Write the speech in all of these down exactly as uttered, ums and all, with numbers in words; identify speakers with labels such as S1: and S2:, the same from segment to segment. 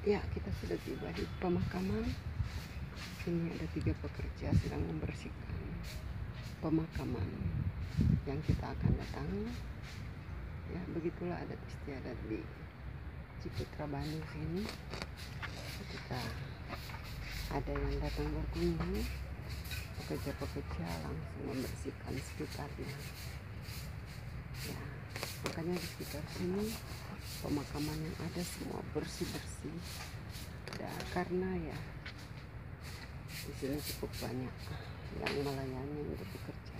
S1: Ya, kita sudah tiba di pemakaman. Ini ada tiga pekerja sedang membersihkan pemakaman yang kita akan datangi. Ya, begitulah adat istiadat di Ciputra Bandung sini. Ketika ada yang datang berkunjung, pekerja-pekerja langsung membersihkan sekitarnya. Ya, makanya di sekitar sini pemakaman yang ada semua bersih-bersih. Ya, karena ya di sini cukup banyak yang melayani untuk bekerja.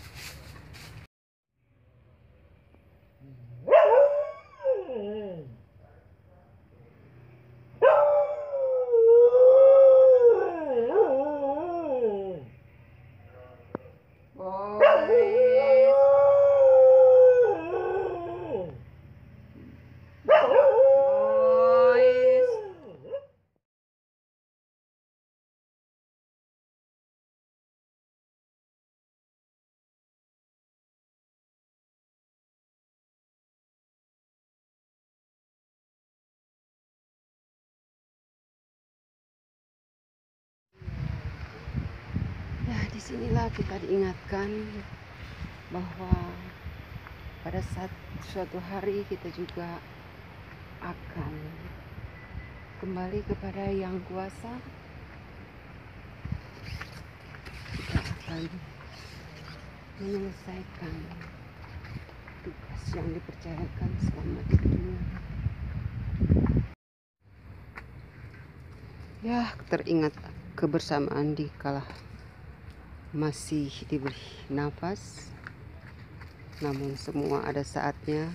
S1: Ya, disinilah kita diingatkan bahwa pada saat suatu hari kita juga akan kembali kepada Yang Kuasa. Kita akan menyelesaikan tugas yang dipercayakan selama di dunia. Ya, teringat kebersamaan di kala masih diberi nafas, namun semua ada saatnya.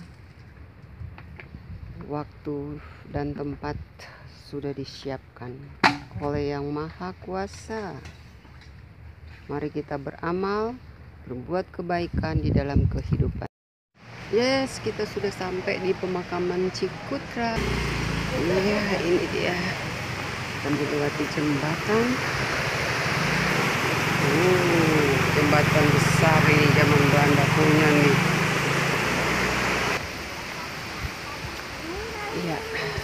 S1: Waktu dan tempat sudah disiapkan oleh Yang Maha Kuasa. Mari kita beramal, berbuat kebaikan di dalam kehidupan. Yes, kita sudah sampai di pemakaman Ciputra. Ya, ini dia. Kita melewati jembatan. Uh, jembatan besar ini zaman Belanda punya nih. Iya,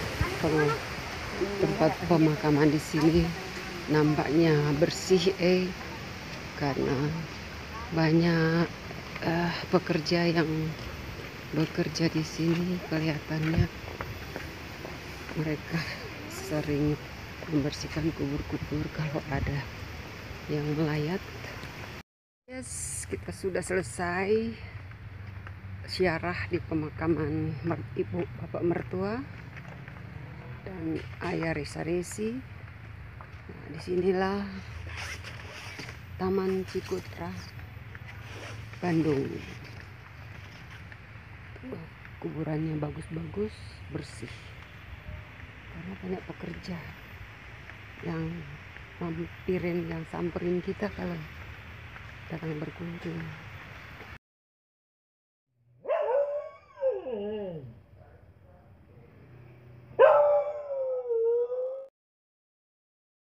S1: tempat pemakaman di sini nampaknya bersih, eh, karena banyak uh, pekerja yang bekerja di sini. Kelihatannya mereka sering membersihkan kubur-kubur kalau ada yang melayat. Yes, kita sudah selesai ziarah di pemakaman ibu bapak mertua dan ayah Risa Resi. Nah, disinilah Taman Ciputra Bandung. Tuh, kuburannya bagus-bagus, bersih, karena banyak pekerja yang mampirin, yang samperin kita kalau datang berkunjung.